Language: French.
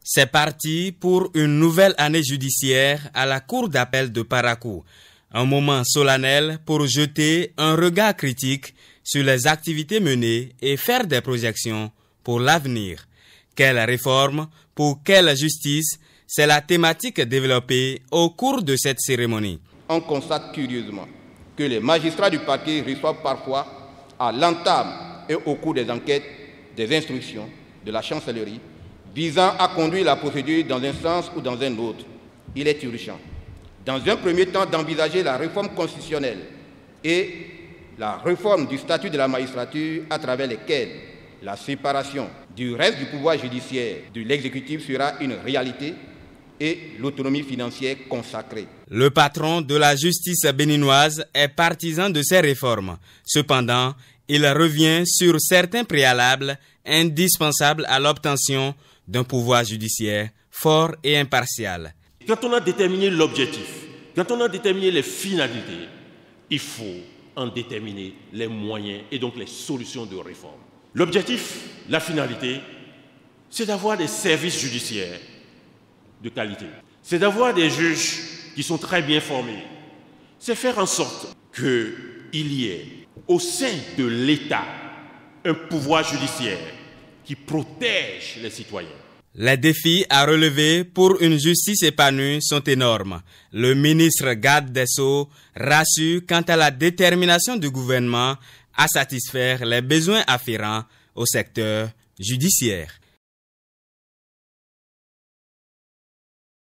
C'est parti pour une nouvelle année judiciaire à la Cour d'appel de Parakou. Un moment solennel pour jeter un regard critique sur les activités menées et faire des projections pour l'avenir. Quelle réforme pour quelle justice? C'est la thématique développée au cours de cette cérémonie. On constate curieusement que les magistrats du parquet reçoivent parfois à l'entame et au cours des enquêtes des instructions de la chancellerie visant à conduire la procédure dans un sens ou dans un autre. Il est urgent, dans un premier temps, d'envisager la réforme constitutionnelle et la réforme du statut de la magistrature à travers lesquelles la séparation du reste du pouvoir judiciaire de l'exécutif sera une réalité et l'autonomie financière consacrée. Le patron de la justice béninoise est partisan de ces réformes. Cependant, il revient sur certains préalables indispensables à l'obtention d'un pouvoir judiciaire fort et impartial. Quand on a déterminé l'objectif, quand on a déterminé les finalités, il faut en déterminer les moyens et donc les solutions de réforme. L'objectif, la finalité, c'est d'avoir des services judiciaires de qualité. C'est d'avoir des juges qui sont très bien formés. C'est faire en sorte qu'il y ait au sein de l'État un pouvoir judiciaire qui protège les citoyens. Les défis à relever pour une justice épanouie sont énormes. Le ministre Garde des Sceaux rassure quant à la détermination du gouvernement à satisfaire les besoins afférents au secteur judiciaire.